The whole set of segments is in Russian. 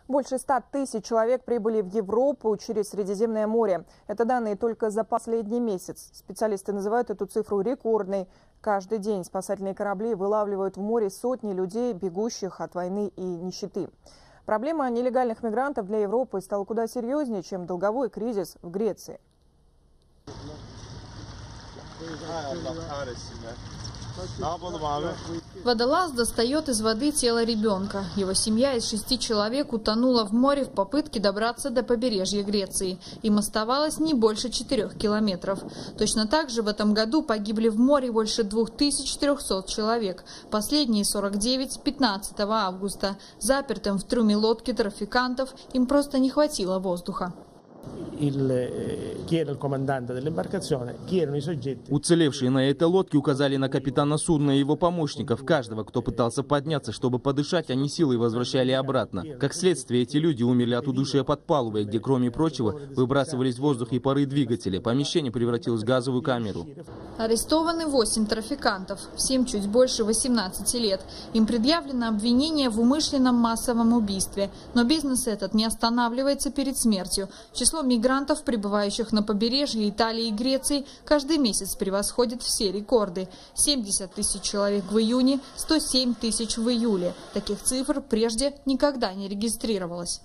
Больше 100 тысяч человек прибыли в Европу через Средиземное море. Это данные только за последний месяц. Специалисты называют эту цифру рекордной. Каждый день спасательные корабли вылавливают в море сотни людей, бегущих от войны и нищеты. Проблема нелегальных мигрантов для Европы стала куда серьезнее, чем долговой кризис в Греции. Водолаз достает из воды тело ребенка. Его семья из 6 человек утонула в море в попытке добраться до побережья Греции. Им оставалось не больше 4 километров. Точно так же в этом году погибли в море больше 2300 человек. Последние 49 15 августа. Запертым в трюме лодки трафикантов им просто не хватило воздуха. Уцелевшие на этой лодке указали на капитана судна и его помощников. Каждого, кто пытался подняться, чтобы подышать, они силой возвращали обратно. Как следствие, эти люди умерли от удушья под палубой, где, кроме прочего, выбрасывались в воздух и пары двигателя. Помещение превратилось в газовую камеру. Арестованы 8 трафикантов, всем чуть больше 18 лет. Им предъявлено обвинение в умышленном массовом убийстве. Но бизнес этот не останавливается перед смертью. Число мигрантов, прибывающих на побережье Италии и Греции, каждый месяц превосходит все рекорды. 70 тысяч человек в июне, 107 тысяч в июле. Таких цифр прежде никогда не регистрировалось.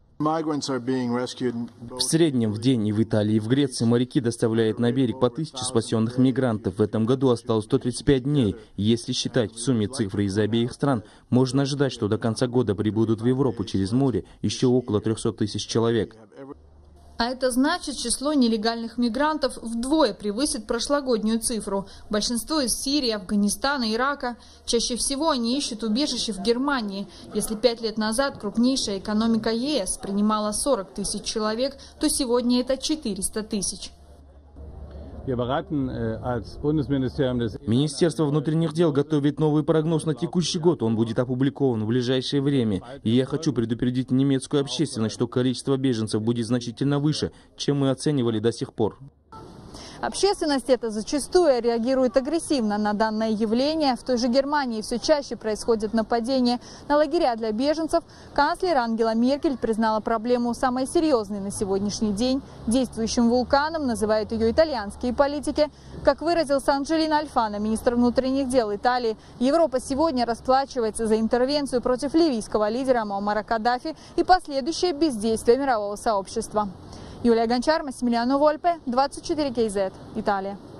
В среднем в день и в Италии, и в Греции моряки доставляют на берег по 1000 спасенных мигрантов. В этом году осталось 135 дней. Если считать в сумме цифры из обеих стран, можно ожидать, что до конца года прибудут в Европу через море еще около 300 тысяч человек. А это значит, число нелегальных мигрантов вдвое превысит прошлогоднюю цифру. Большинство из Сирии, Афганистана, Ирака. Чаще всего они ищут убежище в Германии. Если 5 лет назад крупнейшая экономика ЕС принимала 40 тысяч человек, то сегодня это 400 тысяч. Министерство внутренних дел готовит новый прогноз на текущий год. Он будет опубликован в ближайшее время. И я хочу предупредить немецкую общественность, что количество беженцев будет значительно выше, чем мы оценивали до сих пор. Общественность это зачастую реагирует агрессивно на данное явление. В той же Германии все чаще происходят нападения на лагеря для беженцев. Канцлер Ангела Меркель признала проблему самой серьезной на сегодняшний день. Действующим вулканом называют ее итальянские политики. Как выразился Анджелино Альфано, министр внутренних дел Италии, Европа сегодня расплачивается за интервенцию против ливийского лидера Муаммара Каддафи и последующее бездействие мирового сообщества. Юлия Гончар, Массимилиано Вольпе, 24 КЗ, Италия.